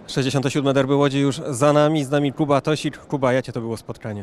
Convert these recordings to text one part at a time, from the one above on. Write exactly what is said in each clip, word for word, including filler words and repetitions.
sześćdziesiąte siódme derby Łodzi już za nami, z nami Kuba Tosik. Kuba, jakie to było spotkanie?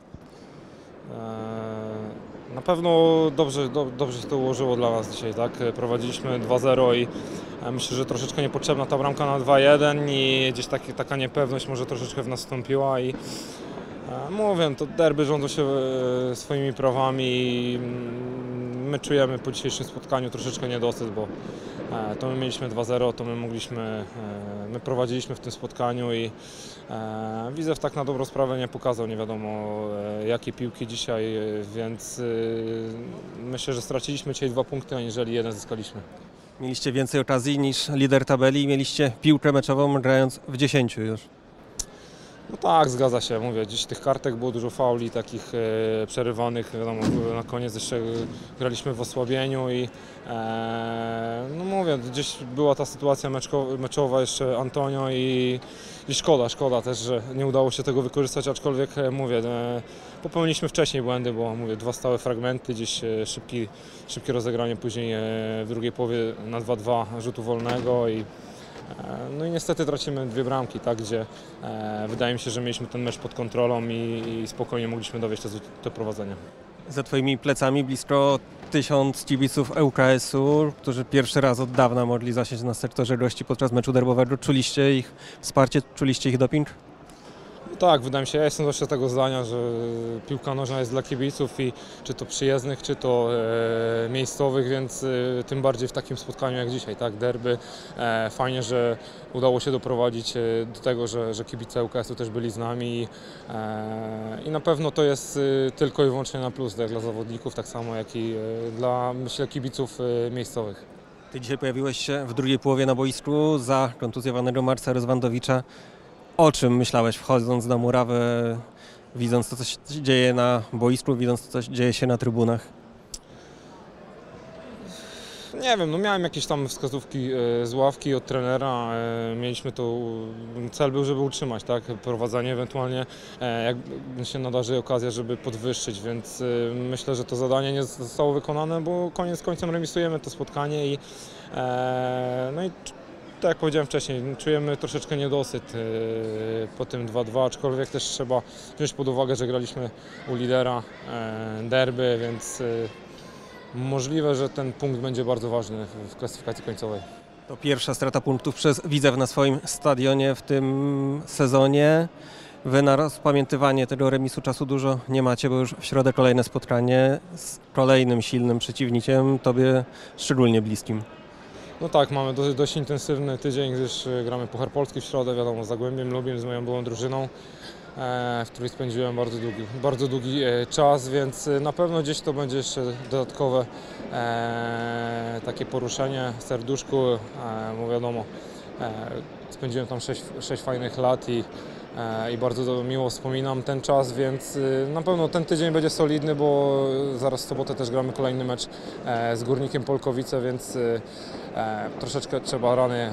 Na pewno dobrze, do, dobrze się to ułożyło dla nas dzisiaj, tak? Prowadziliśmy dwa zero i myślę, że troszeczkę niepotrzebna ta bramka na dwa jeden i gdzieś taki, taka niepewność może troszeczkę w nas wstąpiła i mówię, to derby rządzą się swoimi prawami i my czujemy po dzisiejszym spotkaniu troszeczkę niedosyt, bo to my mieliśmy dwa zero, to my mogliśmy, my prowadziliśmy w tym spotkaniu i Widzew tak na dobrą sprawę nie pokazał nie wiadomo jakie piłki dzisiaj, więc myślę, że straciliśmy dzisiaj dwa punkty, aniżeli jeden zyskaliśmy. Mieliście więcej okazji niż lider tabeli i mieliście piłkę meczową grając w dziesięciu już. No tak, zgadza się, mówię, dziś tych kartek było dużo fauli takich e, przerywanych, wiadomo, na koniec jeszcze graliśmy w osłabieniu i e, no mówię, gdzieś była ta sytuacja meczko, meczowa jeszcze Antonio i, i szkoda, szkoda też, że nie udało się tego wykorzystać, aczkolwiek e, mówię, e, popełniliśmy wcześniej błędy, bo mówię, dwa stałe fragmenty, gdzieś e, szybki, szybkie rozegranie później e, w drugiej połowie na dwa dwa rzutu wolnego i no i niestety tracimy dwie bramki, tak, gdzie e, wydaje mi się, że mieliśmy ten mecz pod kontrolą i, i spokojnie mogliśmy dowieść do prowadzenia. Za twoimi plecami blisko tysiąc kibiców L K S-u, którzy pierwszy raz od dawna mogli zasiąść na sektorze gości podczas meczu derbowego. Czuliście ich wsparcie, czuliście ich doping? Tak, wydaje mi się, ja jestem zawsze tego zdania, że piłka nożna jest dla kibiców i czy to przyjezdnych, czy to e, miejscowych, więc e, tym bardziej w takim spotkaniu jak dzisiaj, tak, derby. E, fajnie, że udało się doprowadzić e, do tego, że, że kibice L K S-u też byli z nami e, i na pewno to jest e, tylko i wyłącznie na plus, tak, dla zawodników, tak samo jak i e, dla, myślę, kibiców e, miejscowych. Ty dzisiaj pojawiłeś się w drugiej połowie na boisku za kontuzjowanego Marca Rozwandowicza. O czym myślałeś wchodząc na murawę, widząc to, co się dzieje na boisku, widząc to, co dzieje się na trybunach? Nie wiem, no miałem jakieś tam wskazówki z ławki od trenera, mieliśmy to, cel był, żeby utrzymać, tak, prowadzenie, ewentualnie jak się nadarzy okazja, żeby podwyższyć, więc myślę, że to zadanie nie zostało wykonane, bo koniec końcem remisujemy to spotkanie i no i tak jak powiedziałem wcześniej, czujemy troszeczkę niedosyt po tym dwa dwa, aczkolwiek też trzeba wziąć pod uwagę, że graliśmy u lidera derby, więc możliwe, że ten punkt będzie bardzo ważny w klasyfikacji końcowej. To pierwsza strata punktów przez Widzew na swoim stadionie w tym sezonie. Wy na rozpamiętywanie tego remisu czasu dużo nie macie, bo już w środę kolejne spotkanie z kolejnym silnym przeciwnikiem, tobie szczególnie bliskim. No tak, mamy dosyć, dość intensywny tydzień, gdyż gramy Puchar Polski w środę, wiadomo, z Zagłębiem Lubin, z moją byłą drużyną, w której spędziłem bardzo długi, bardzo długi czas, więc na pewno gdzieś to będzie jeszcze dodatkowe e, takie poruszenie serduszku, e, bo wiadomo, e, spędziłem tam sześć fajnych lat i i bardzo miło wspominam ten czas, więc na pewno ten tydzień będzie solidny, bo zaraz w sobotę też gramy kolejny mecz z Górnikiem Polkowice, więc troszeczkę trzeba rany,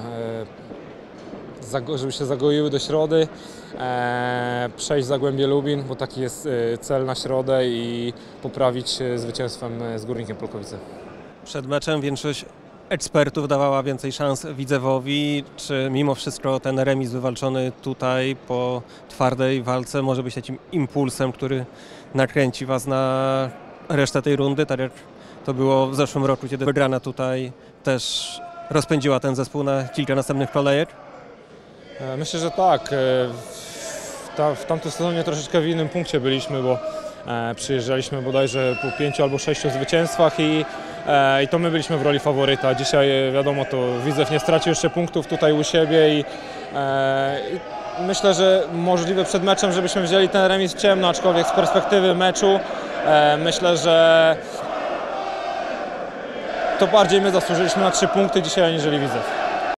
żeby się zagoiły do środy, przejść Zagłębie Lubin, bo taki jest cel na środę i poprawić zwycięstwem z Górnikiem Polkowice. Przed meczem większość ekspertów dawała więcej szans Widzewowi. Czy mimo wszystko ten remis wywalczony tutaj po twardej walce może być takim impulsem, który nakręci was na resztę tej rundy, tak jak to było w zeszłym roku, kiedy wygrana tutaj też rozpędziła ten zespół na kilka następnych kolejek? Myślę, że tak. W, ta, w tamtym sezonie troszeczkę w innym punkcie byliśmy, bo przyjeżdżaliśmy bodajże po pięciu albo sześciu zwycięstwach i, i to my byliśmy w roli faworyta. Dzisiaj wiadomo, to Widzew nie stracił jeszcze punktów tutaj u siebie i, i myślę, że możliwe przed meczem, żebyśmy wzięli ten remis w ciemno, aczkolwiek z perspektywy meczu myślę, że to bardziej my zasłużyliśmy na trzy punkty dzisiaj aniżeli Widzew.